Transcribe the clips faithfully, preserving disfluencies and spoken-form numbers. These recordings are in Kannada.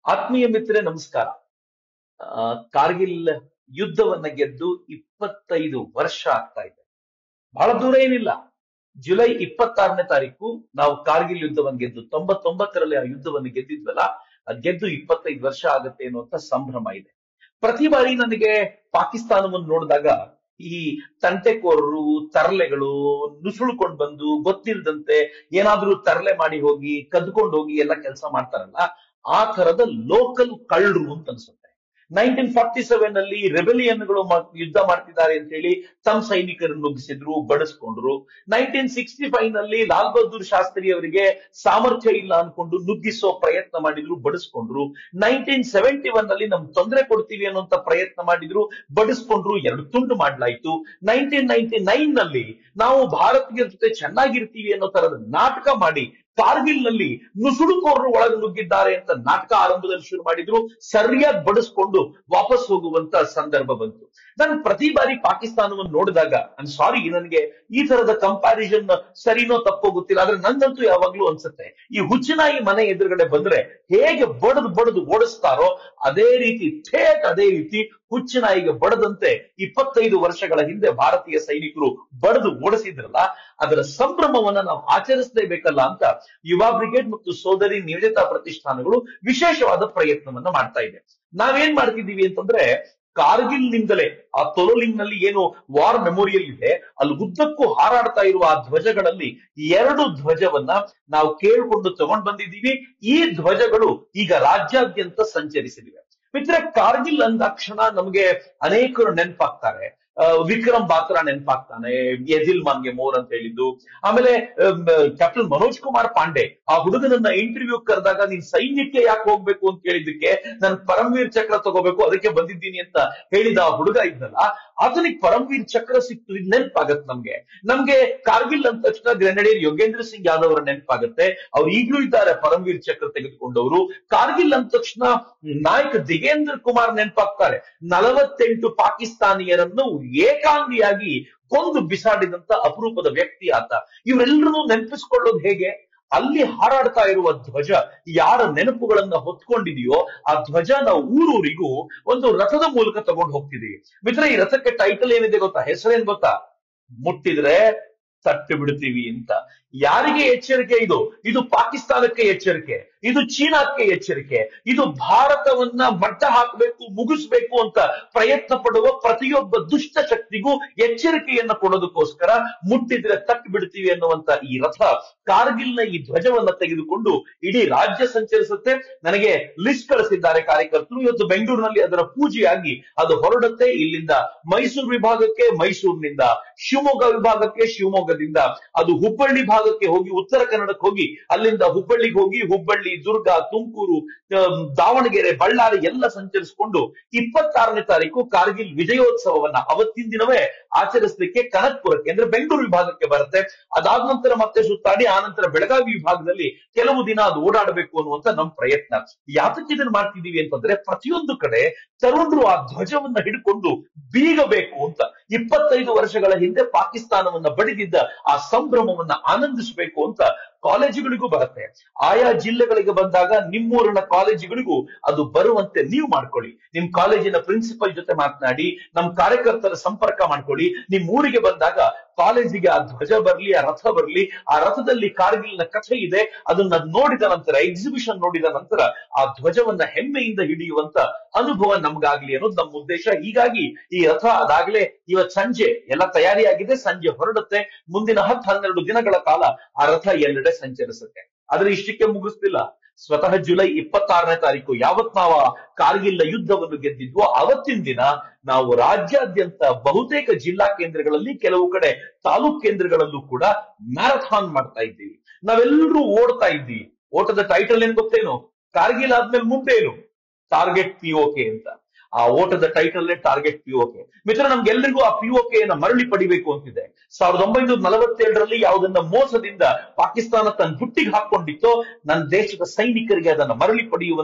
ಆತ್ಮೀಯ ಮಿತ್ರರೇ ನಮಸ್ಕಾರ. ಆ, ಕಾರ್ಗಿಲ್ ಯುದ್ಧವನ್ನ ಗೆದ್ದು ಇಪ್ಪತ್ತೈದು ವರ್ಷ ಆಗ್ತಾ ಇದೆ. ಬಹಳ ದೂರ ಏನಿಲ್ಲ. ಜುಲೈ ಇಪ್ಪತ್ತಾರನೇ ತಾರೀಕು ನಾವು ಕಾರ್ಗಿಲ್ ಯುದ್ಧವನ್ನು ಗೆದ್ದು ತೊಂಬತ್ತೊಂಬತ್ತರಲ್ಲಿ ಆ ಯುದ್ಧವನ್ನು ಗೆದ್ದಿದ್ವಲ್ಲ, ಅದ್ ಗೆದ್ದು ಇಪ್ಪತ್ತೈದು ವರ್ಷ ಆಗುತ್ತೆ ಅನ್ನುವಂತ ಸಂಭ್ರಮ ಇದೆ. ಪ್ರತಿ ಬಾರಿ ನನಗೆ ಪಾಕಿಸ್ತಾನವನ್ನು ನೋಡಿದಾಗ ಈ ತಂಟೆಕೋರರು, ತರಲೆಗಳು ನುಸುಳ್ಕೊಂಡು ಬಂದು ಗೊತ್ತಿಲ್ಲದಂತೆ ಏನಾದ್ರೂ ತರಲೆ ಮಾಡಿ ಹೋಗಿ ಕದ್ಕೊಂಡು ಹೋಗಿ ಎಲ್ಲ ಕೆಲಸ ಮಾಡ್ತಾರಲ್ಲ, ಆ ತರದ ಲೋಕಲ್ ಕಳ್ಳರು ಅಂತ ಅನ್ಸುತ್ತೆ. ನೈನ್ಟೀನ್ ಫಾರ್ಟಿ ಸೆವೆನ್ ಅಲ್ಲಿ ರೆಬೆಲಿಯನ್ಗಳು ಯುದ್ಧ ಮಾಡ್ತಿದ್ದಾರೆ ಅಂತ ಹೇಳಿ ತಮ್ಮ ಸೈನಿಕರನ್ನು ನುಗ್ಗಿಸಿದ್ರು, ಬಡಿಸ್ಕೊಂಡ್ರು. ನೈನ್ಟೀನ್ ಸಿಕ್ಸ್ಟಿ ಫೈವ್ ನಲ್ಲಿ ಲಾಲ್ ಬಹದ್ದೂರ್ ಶಾಸ್ತ್ರಿ ಅವರಿಗೆ ಸಾಮರ್ಥ್ಯ ಇಲ್ಲ ಅನ್ಕೊಂಡು ನುಗ್ಗಿಸೋ ಪ್ರಯತ್ನ ಮಾಡಿದ್ರು, ಬಡಿಸ್ಕೊಂಡ್ರು. ನೈನ್ಟೀನ್ ಸೆವೆಂಟಿ ಒನ್ ಅಲ್ಲಿ ನಮ್ ತೊಂದರೆ ಕೊಡ್ತೀವಿ ಅನ್ನುವಂತ ಪ್ರಯತ್ನ ಮಾಡಿದ್ರು, ಬಡಿಸ್ಕೊಂಡ್ರು, ಎರಡು ತುಂಡು ಮಾಡ್ಲಾಯ್ತು. ನೈನ್ಟೀನ್ ನೈನ್ಟಿ ನೈನ್ ನಲ್ಲಿ ನಾವು ಭಾರತೀಯರ ಜೊತೆ ಚೆನ್ನಾಗಿರ್ತೀವಿ ಅನ್ನೋ ತರದ ನಾಟಕ ಮಾಡಿ ಕಾರ್ಗಿಲ್ ನಲ್ಲಿ ನುಸುಳುಕೋರರು ಒಳಗೆ ನುಗ್ಗಿದ್ದಾರೆ ಅಂತ ನಾಟಕ ಆರಂಭದಲ್ಲಿ ಶುರು ಮಾಡಿದ್ರು. ಸರಿಯಾಗಿ ಬಡಿಸ್ಕೊಂಡು ವಾಪಸ್ ಹೋಗುವಂತ ಸಂದರ್ಭ ಬಂತು. ನಾನು ಪ್ರತಿ ಬಾರಿ ಪಾಕಿಸ್ತಾನವನ್ನು ನೋಡಿದಾಗ ಐ ಸಾರಿ, ನನಗೆ ಈ ತರದ ಕಂಪ್ಯಾರಿಸನ್ ಸರಿನೋ ತಪ್ಪೋ ಗೊತ್ತಿಲ್ಲ, ಆದ್ರೆ ನಂದಂತೂ ಯಾವಾಗ್ಲೂ ಅನ್ಸುತ್ತೆ, ಈ ಹುಚ್ಚನಾಯಿ ಮನೆ ಎದುರುಗಡೆ ಬಂದ್ರೆ ಹೇಗೆ ಬಡದು ಬಡದು ಓಡಿಸ್ತಾರೋ ಅದೇ ರೀತಿ, ಥೇಟ್ ಅದೇ ರೀತಿ ಹುಚ್ಚನಾಯಿಗೆ ಬಡದಂತೆ ಇಪ್ಪತ್ತೈದು ವರ್ಷಗಳ ಹಿಂದೆ ಭಾರತೀಯ ಸೈನಿಕರು ಬಡದು ಓಡಿಸಿದ್ರಲ್ಲ, ಅದರ ಸಂಭ್ರಮವನ್ನ ನಾವು ಆಚರಿಸಲೇಬೇಕಲ್ಲ ಅಂತ ಯುವ ಬ್ರಿಗೇಡ್ ಮತ್ತು ಸೋದರಿ ನಿವೇದಿತಾ ಪ್ರತಿಷ್ಠಾನಗಳು ವಿಶೇಷವಾದ ಪ್ರಯತ್ನವನ್ನ ಮಾಡ್ತಾ ಇದೆ. ನಾವೇನ್ ಮಾಡ್ತಿದ್ದೀವಿ ಅಂತಂದ್ರೆ, ಕಾರ್ಗಿಲ್ ನಿಂದಲೇ ಆ ತೊಲೋಲಿಂಗ್ ನಲ್ಲಿ ಏನು ವಾರ್ ಮೆಮೋರಿಯಲ್ ಇದೆ, ಅಲ್ಲಿ ಉದ್ದಕ್ಕೂ ಹಾರಾಡ್ತಾ ಇರುವ ಆ ಧ್ವಜಗಳಲ್ಲಿ ಎರಡು ಧ್ವಜವನ್ನ ನಾವು ಕೇಳಿಕೊಂಡು ತಗೊಂಡ್ ಬಂದಿದ್ದೀವಿ. ಈ ಧ್ವಜಗಳು ಈಗ ರಾಜ್ಯಾದ್ಯಂತ ಸಂಚರಿಸಲಿವೆ. ಮಿತ್ರ, ಕಾರ್ಗಿಲ್ ಅಂದಾಕ್ಷಣ ನಮಗೆ ಅನೇಕರು ನೆನಪಾಗ್ತಾರೆ. ವಿಕ್ರಮ್ ಬಾತ್ರಾ ನೆನಪಾಗ್ತಾನೆ, ಯದಿಲ್ ಮಾನ್ಗೆ ಮೋರ್ ಅಂತ ಹೇಳಿದ್ದು. ಆಮೇಲೆ ಕ್ಯಾಪ್ಟನ್ ಮನೋಜ್ ಕುಮಾರ್ ಪಾಂಡೆ, ಆ ಹುಡುಗನನ್ನ ಇಂಟರ್ವ್ಯೂ ಕರೆದಾಗ ನೀನ್ ಸೈನ್ಯಕ್ಕೆ ಯಾಕೆ ಹೋಗ್ಬೇಕು ಅಂತ ಕೇಳಿದ್ದಕ್ಕೆ ನಾನು ಪರಮವೀರ್ ಚಕ್ರ ತಗೋಬೇಕು ಅದಕ್ಕೆ ಬಂದಿದ್ದೀನಿ ಅಂತ ಹೇಳಿದ ಆ ಹುಡುಗ ಇದ್ನಲ್ಲ, ಆತನಿಗೆ ಪರಮವೀರ್ ಚಕ್ರ ಸಿಕ್ತು. ಇದು ನೆನಪಾಗತ್ತೆ ನಮ್ಗೆ. ನಮ್ಗೆ ಕಾರ್ಗಿಲ್ ಅಂದ ತಕ್ಷಣ ಗ್ರೆನಡಿಯರ್ ಯೋಗೇಂದ್ರ ಸಿಂಗ್ ಯಾದವ್ ಅವರ ನೆನಪಾಗತ್ತೆ. ಅವ್ರು ಈಗಲೂ ಇದ್ದಾರೆ ಪರಮವೀರ್ ಚಕ್ರ ತೆಗೆದುಕೊಂಡವರು. ಕಾರ್ಗಿಲ್ ಅಂದ ತಕ್ಷಣ ನಾಯಕ ದಿಗೇಂದ್ರ ಕುಮಾರ್ ನೆನಪಾಗ್ತಾರೆ. ನಲವತ್ತೆಂಟು ಪಾಕಿಸ್ತಾನಿಯರನ್ನು ಏಕಾಂಗಿಯಾಗಿ ಕೊಂದು ಬಿಸಾಡಿದಂತ ಅಪರೂಪದ ವ್ಯಕ್ತಿ ಆತ. ಇವರೆಲ್ಲರನ್ನೂ ನೆನಪಿಸ್ಕೊಳ್ಳೋದು ಹೇಗೆ? ಅಲ್ಲಿ ಹಾರಾಡ್ತಾ ಇರುವ ಧ್ವಜ ಯಾರ ನೆನಪುಗಳನ್ನ ಹೊತ್ಕೊಂಡಿದೆಯೋ ಆ ಧ್ವಜ ನಾವು ಊರೂರಿಗೂ ಒಂದು ರಥದ ಮೂಲಕ ತಗೊಂಡು ಹೋಗ್ತಿದೀವಿ. ಮಿತ್ರ, ಈ ರಥಕ್ಕೆ ಟೈಟಲ್ ಏನಿದೆ ಗೊತ್ತಾ? ಹೆಸರೇನ್ ಗೊತ್ತಾ? ಮುಟ್ಟಿದ್ರೆ ತಟ್ಟು ಬಿಡ್ತೀವಿ ಅಂತ. ಯಾರಿಗೆ ಎಚ್ಚರಿಕೆ ಇದು? ಇದು ಪಾಕಿಸ್ತಾನಕ್ಕೆ ಎಚ್ಚರಿಕೆ, ಇದು ಚೀನಾಕ್ಕೆ ಎಚ್ಚರಿಕೆ, ಇದು ಭಾರತವನ್ನ ಮಟ್ಟ ಹಾಕಬೇಕು, ಮುಗಿಸ್ಬೇಕು ಅಂತ ಪ್ರಯತ್ನ ಪಡುವ ಪ್ರತಿಯೊಬ್ಬ ದುಷ್ಟ ಶಕ್ತಿಗೂ ಎಚ್ಚರಿಕೆಯನ್ನ ಕೊಡೋದಕ್ಕೋಸ್ಕರ ಮುಟ್ಟಿದ್ರೆ ತಟ್ಟು ಬಿಡ್ತೀವಿ ಅನ್ನುವಂತ ಈ ರಥ ಕಾರ್ಗಿಲ್ನ ಈ ಧ್ವಜವನ್ನ ತೆಗೆದುಕೊಂಡು ಇಡೀ ರಾಜ್ಯ ಸಂಚರಿಸುತ್ತೆ. ನನಗೆ ಲಿಸ್ಟ್ ಕಳಿಸಿದ್ದಾರೆ ಕಾರ್ಯಕರ್ತರು. ಇವತ್ತು ಬೆಂಗಳೂರಿನಲ್ಲಿ ಅದರ ಪೂಜೆಯಾಗಿ ಅದು ಹೊರಡುತ್ತೆ. ಇಲ್ಲಿಂದ ಮೈಸೂರು ವಿಭಾಗಕ್ಕೆ, ಮೈಸೂರಿನಿಂದ ಶಿವಮೊಗ್ಗ ವಿಭಾಗಕ್ಕೆ, ಶಿವಮೊಗ್ಗದಿಂದ ಅದು ಹುಬ್ಬಳ್ಳಿ ಭಾಗಕ್ಕೆ ಹೋಗಿ ಉತ್ತರ ಕನ್ನಡಕ್ಕೆ ಹೋಗಿ, ಅಲ್ಲಿಂದ ಹುಬ್ಬಳ್ಳಿಗೆ ಹೋಗಿ ಹುಬ್ಬಳ್ಳಿ, ದುರ್ಗ, ತುಮಕೂರು, ದಾವಣಗೆರೆ, ಬಳ್ಳಾರಿ ಎಲ್ಲ ಸಂಚರಿಸಿಕೊಂಡು ಇಪ್ಪತ್ತಾರನೇ ತಾರೀಕು ಕಾರ್ಗಿಲ್ ವಿಜಯೋತ್ಸವವನ್ನ ಅವತ್ತಿನ ದಿನವೇ ಆಚರಿಸಲಿಕ್ಕೆ ಕನಕ್ಪುರಕ್ಕೆ ಅಂದ್ರೆ ಬೆಂಗಳೂರು ವಿಭಾಗಕ್ಕೆ ಬರುತ್ತೆ. ಅದಾದ ನಂತರ ಮತ್ತೆ ಸುತ್ತಾಡಿ ಆ ನಂತರ ಬೆಳಗಾವಿ ವಿಭಾಗದಲ್ಲಿ ಕೆಲವು ದಿನ ಅದು ಓಡಾಡಬೇಕು ಅನ್ನುವಂತ ನಮ್ಮ ಪ್ರಯತ್ನ. ಯಾತಕ್ಕೆ ಇದನ್ನ ಮಾಡ್ತಿದೀವಿ ಅಂತಂದ್ರೆ, ಪ್ರತಿಯೊಂದು ಕಡೆ ತರುಣರು ಆ ಧ್ವಜವನ್ನ ಹಿಡ್ಕೊಂಡು ಬೀಗಬೇಕು ಅಂತ. ಇಪ್ಪತ್ತೈದು ವರ್ಷಗಳ ಹಿಂದೆ ಪಾಕಿಸ್ತಾನವನ್ನ ಬಡಿದಿದ್ದ ಆ ಸಂಭ್ರಮವನ್ನ ಆನಂದಿಸಬೇಕು ಅಂತ ಕಾಲೇಜುಗಳಿಗೂ ಬರುತ್ತೆ. ಆಯಾ ಜಿಲ್ಲೆಗಳಿಗೆ ಬಂದಾಗ ನಿಮ್ಮೂರಿನ ಕಾಲೇಜುಗಳಿಗೂ ಅದು ಬರುವಂತೆ ನೀವು ಮಾಡ್ಕೊಳ್ಳಿ. ನಿಮ್ ಕಾಲೇಜಿನ ಪ್ರಿನ್ಸಿಪಲ್ ಜೊತೆ ಮಾತನಾಡಿ, ನಮ್ ಕಾರ್ಯಕರ್ತರ ಸಂಪರ್ಕ ಮಾಡ್ಕೊಳ್ಳಿ. ನಿಮ್ ಊರಿಗೆ ಬಂದಾಗ ಕಾಲೇಜಿಗೆ ಆ ಧ್ವಜ ಬರ್ಲಿ, ಆ ರಥ ಬರ್ಲಿ, ಆ ರಥದಲ್ಲಿ ಕಾರ್ಗಿಲ್ನ ಕಥೆ ಇದೆ, ಅದನ್ನ ನೋಡಿದ ನಂತರ, ಎಕ್ಸಿಬಿಷನ್ ನೋಡಿದ ನಂತರ ಆ ಧ್ವಜವನ್ನ ಹೆಮ್ಮೆಯಿಂದ ಹಿಡಿಯುವಂತ ಅನುಭವ ನಮ್ಗಾಗ್ಲಿ ಅನ್ನೋದು ನಮ್ಮ ಉದ್ದೇಶ. ಹೀಗಾಗಿ ಈ ರಥ ಅದಾಗ್ಲೇ ಇವತ್ ಸಂಜೆ ಎಲ್ಲ ತಯಾರಿಯಾಗಿದೆ, ಸಂಜೆ ಹೊರಡುತ್ತೆ. ಮುಂದಿನ ಹತ್ತು ಹನ್ನೆರಡು ದಿನಗಳ ಕಾಲ ಆ ರಥ ಎಲ್ಲೆಡೆ ಸಂಚರಿಸುತ್ತೆ. ಆದ್ರೆ ಇಷ್ಟಕ್ಕೆ ಮುಗಿಸ್ತಿಲ್ಲ. ಸ್ವತಃ ಜುಲೈ ಇಪ್ಪತ್ತಾರನೇ ತಾರೀಕು ಯಾವತ್ ನಾವು ಕಾರ್ಗಿಲ್ ಯುದ್ಧವನ್ನು ಗೆದ್ದಿದ್ವೋ ಅವತ್ತಿನ ದಿನ ನಾವು ರಾಜ್ಯಾದ್ಯಂತ ಬಹುತೇಕ ಜಿಲ್ಲಾ ಕೇಂದ್ರಗಳಲ್ಲಿ, ಕೆಲವು ಕಡೆ ತಾಲೂಕ್ ಕೇಂದ್ರಗಳಲ್ಲೂ ಕೂಡ ಮ್ಯಾರಥಾನ್ ಮಾಡ್ತಾ ಇದ್ದೀವಿ. ನಾವೆಲ್ಲರೂ ಓಡ್ತಾ ಇದ್ದೀವಿ. ಓಟದ ಟೈಟಲ್ ಏನ್ ಗೊತ್ತೇನು? ಕಾರ್ಗಿಲ್ ಆದ್ಮೇಲೆ ಮುಂದೆ ಏನು? ಟಾರ್ಗೆಟ್ ಪಿಒಕೆ ಅಂತ. ಆ ಓಟದ ಟೈಟಲ್ ಟಾರ್ಗೆಟ್ ಪಿಒಕೆ. ಮಿತ್ರ, ನಮ್ಗೆಲ್ಲರಿಗೂ ಆ ಪಿಒಕೆ ನ ಮರಳಿ ಪಡಿಬೇಕು ಅಂತಿದೆ. ಸಾವಿರದ ಒಂಬೈನೂರ ನಲವತ್ತೇಳರಲ್ಲಿ ಯಾವುದನ್ನ ಮೋಸದಿಂದ ಪಾಕಿಸ್ತಾನ ತನ್ನ ಹುಟ್ಟಿಗೆ ಹಾಕೊಂಡಿತ್ತೋ, ನನ್ನ ದೇಶದ ಸೈನಿಕರಿಗೆ ಅದನ್ನ ಮರಳಿ ಪಡೆಯುವಂತ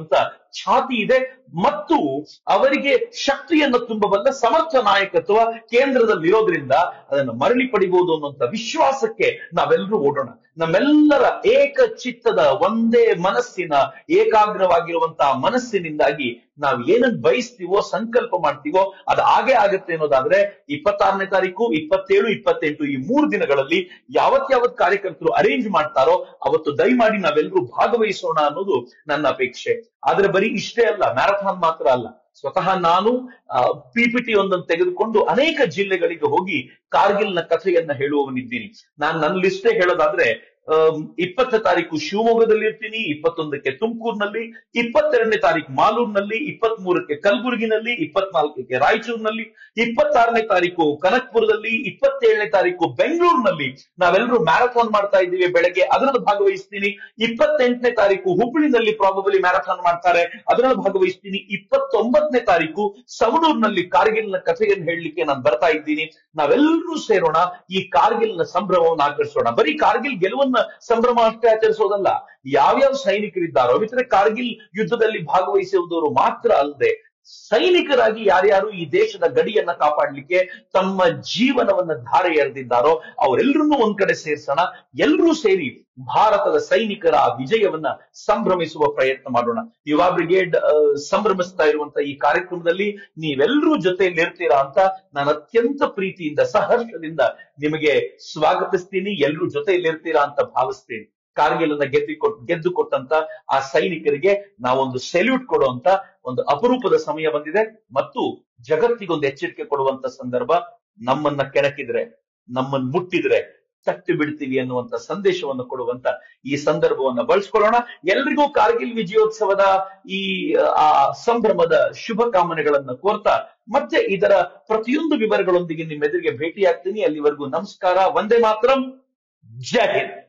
ಛಾತಿ ಇದೆ ಮತ್ತು ಅವರಿಗೆ ಶಕ್ತಿಯನ್ನು ತುಂಬಬಲ್ಲ ಸಮರ್ಥ ನಾಯಕತ್ವ ಕೇಂದ್ರದಲ್ಲಿರೋದ್ರಿಂದ ಅದನ್ನು ಮರಳಿ ಪಡಿಬಹುದು ಅನ್ನುವಂಥ ವಿಶ್ವಾಸಕ್ಕೆ ನಾವೆಲ್ಲರೂ ಓಡೋಣ. ನಮ್ಮೆಲ್ಲರ ಏಕಚಿತ್ತದ ಒಂದೇ ಮನಸ್ಸಿನ ಏಕಾಗ್ರವಾಗಿರುವಂತಹ ಮನಸ್ಸಿನಿಂದಾಗಿ ನಾವು ಏನನ್ನು ಬಯಸ್ತೀವೋ ಸಂಕಲ್ಪ ಮಾಡ್ತೀವೋ ಅದು ಹಾಗೆ ಆಗತ್ತೆ ಅನ್ನೋದಾದ್ರೆ ಇಪ್ಪತ್ತಾರನೇ ತಾರೀಕು ಇಪ್ಪತ್ತೇಳು ಇಪ್ಪತ್ತೆಂಟು ಈ ಮೂರು ದಿನಗಳಲ್ಲಿ ಯಾವತ್ ಯಾವತ್ ಕಾರ್ಯಕರ್ತರು ಅರೇಂಜ್ ಮಾಡ್ತಾರೋ ಅವತ್ತು ದಯಮಾಡಿ ನಾವೆಲ್ಲರೂ ಭಾಗವಹಿಸೋಣ ಅನ್ನೋದು ನನ್ನ ಅಪೇಕ್ಷೆ. ಆದ್ರೆ ಬರೀ ಇಷ್ಟೇ ಅಲ್ಲ, ಮ್ಯಾರಥಾನ್ ಮಾತ್ರ ಅಲ್ಲ. ಸ್ವತಃ ನಾನು ಪಿಪಿಟಿ ಒಂದನ್ನು ತೆಗೆದುಕೊಂಡು ಅನೇಕ ಜಿಲ್ಲೆಗಳಿಗೆ ಹೋಗಿ ಕಾರ್ಗಿಲ್ನ ಕಥೆಯನ್ನ ಹೇಳುವವನಿದ್ದೀನಿ. ನಾನು ನನ್ನ ಲಿಸ್ಟೇ ಹೇಳೋದಾದ್ರೆ ಇಪ್ಪತ್ತನೇ ತಾರೀಕು ಶಿವಮೊಗ್ಗದಲ್ಲಿ ಇರ್ತೀನಿ, ಇಪ್ಪತ್ತೊಂದಕ್ಕೆ ತುಮಕೂರಿನಲ್ಲಿ, ಇಪ್ಪತ್ತೆರಡನೇ ತಾರೀಕು ಮಾಲೂರಿನಲ್ಲಿ, ಇಪ್ಪತ್ತ್ ಮೂರಕ್ಕೆ ಕಲಬುರಗಿನಲ್ಲಿ, ಇಪ್ಪತ್ನಾಲ್ಕಕ್ಕೆ ರಾಯಚೂರಿನಲ್ಲಿ, ಇಪ್ಪತ್ತಾರನೇ ತಾರೀಕು ಕನಕ್ಪುರದಲ್ಲಿ, ಇಪ್ಪತ್ತೇಳನೇ ತಾರೀಕು ಬೆಂಗಳೂರಿನಲ್ಲಿ ನಾವೆಲ್ಲರೂ ಮ್ಯಾರಥಾನ್ ಮಾಡ್ತಾ ಇದ್ದೀವಿ ಬೆಳಗ್ಗೆ, ಅದರಲ್ಲಿ ಭಾಗವಹಿಸ್ತೀನಿ. ಇಪ್ಪತ್ತೆಂಟನೇ ತಾರೀಕು ಹುಬ್ಬಳ್ಳಿನಲ್ಲಿ ಪ್ರಾಬಬಲಿ ಮ್ಯಾರಥಾನ್ ಮಾಡ್ತಾರೆ, ಅದರಲ್ಲಿ ಭಾಗವಹಿಸ್ತೀನಿ. ಇಪ್ಪತ್ತೊಂಬತ್ತನೇ ತಾರೀಕು ಸವಣೂರಿನಲ್ಲಿ ಕಾರ್ಗಿಲ್ನ ಕಥೆಯನ್ನು ಹೇಳಲಿಕ್ಕೆ ನಾನು ಬರ್ತಾ ಇದ್ದೀನಿ. ನಾವೆಲ್ಲರೂ ಸೇರೋಣ, ಈ ಕಾರ್ಗಿಲ್ನ ಸಂಭ್ರಮವನ್ನು ಆಚರಿಸೋಣ. ಬರೀ ಕಾರ್ಗಿಲ್ ಗೆಲುವನ್ನ ಸಂಭ್ರಮ ಅಷ್ಟೇ ಆಚರಿಸೋದಲ್ಲ, ಯಾವ್ಯಾವ ಸೈನಿಕರಿದ್ದಾರೋ ಇತರೆ ಕಾರ್ಗಿಲ್ ಯುದ್ಧದಲ್ಲಿ ಭಾಗವಹಿಸುವುದವರು ಮಾತ್ರ ಅಲ್ಲದೆ ಸೈನಿಕರಾಗಿ ಯಾರ್ಯಾರು ಈ ದೇಶದ ಗಡಿಯನ್ನ ಕಾಪಾಡಲಿಕ್ಕೆ ತಮ್ಮ ಜೀವನವನ್ನ ಧಾರೆ ಎರೆದಿದ್ದಾರೋ ಅವರೆಲ್ಲರನ್ನೂ ಒಂದ್ ಕಡೆ ಸೇರ್ಸೋಣ. ಎಲ್ಲರೂ ಸೇರಿ ಭಾರತದ ಸೈನಿಕರ ಆ ವಿಜಯವನ್ನ ಸಂಭ್ರಮಿಸುವ ಪ್ರಯತ್ನ ಮಾಡೋಣ. ಯುವ ಬ್ರಿಗೇಡ್ ಸಂಭ್ರಮಿಸ್ತಾ ಇರುವಂತ ಈ ಕಾರ್ಯಕ್ರಮದಲ್ಲಿ ನೀವೆಲ್ಲರೂ ಜೊತೆಯಲ್ಲಿ ಇರ್ತೀರಾ ಅಂತ ನಾನು ಅತ್ಯಂತ ಪ್ರೀತಿಯಿಂದ ಸಹರ್ಷದಿಂದ ನಿಮಗೆ ಸ್ವಾಗತಿಸ್ತೀನಿ. ಎಲ್ಲರೂ ಜೊತೆಯಲ್ಲಿ ಇರ್ತೀರಾ ಅಂತ ಭಾವಿಸ್ತೀನಿ. ಕಾರ್ಗಿಲ್ ಅನ್ನ ಗೆದ್ದು ಕೊಟ್ ಗೆದ್ದು ಕೊಟ್ಟಂತ ಆ ಸೈನಿಕರಿಗೆ ನಾವೊಂದು ಸೆಲ್ಯೂಟ್ ಕೊಡುವಂತ ಒಂದು ಅಪರೂಪದ ಸಮಯ ಬಂದಿದೆ ಮತ್ತು ಜಗತ್ತಿಗೊಂದು ಎಚ್ಚರಿಕೆ ಕೊಡುವಂತ ಸಂದರ್ಭ. ನಮ್ಮನ್ನ ಕೆಣಕಿದ್ರೆ, ನಮ್ಮನ್ನ ಮುಟ್ಟಿದ್ರೆ ತಟ್ಟಿ ಬಿಡ್ತೀವಿ ಅನ್ನುವಂತ ಸಂದೇಶವನ್ನು ಕೊಡುವಂತ ಈ ಸಂದರ್ಭವನ್ನ ಬಳಸ್ಕೊಳ್ಳೋಣ. ಎಲ್ರಿಗೂ ಕಾರ್ಗಿಲ್ ವಿಜಯೋತ್ಸವದ ಈ ಆ ಸಂಭ್ರಮದ ಶುಭ ಕಾಮನೆಗಳನ್ನ ಕೋರ್ತಾ ಮತ್ತೆ ಇದರ ಪ್ರತಿಯೊಂದು ವಿವರಗಳೊಂದಿಗೆ ನಿಮ್ಮೆದುರಿಗೆ ಭೇಟಿಯಾಗ್ತೀನಿ. ಅಲ್ಲಿವರೆಗೂ ನಮಸ್ಕಾರ, ವಂದೇ ಮಾತರಂ, ಜೈ ಹಿಂದ್.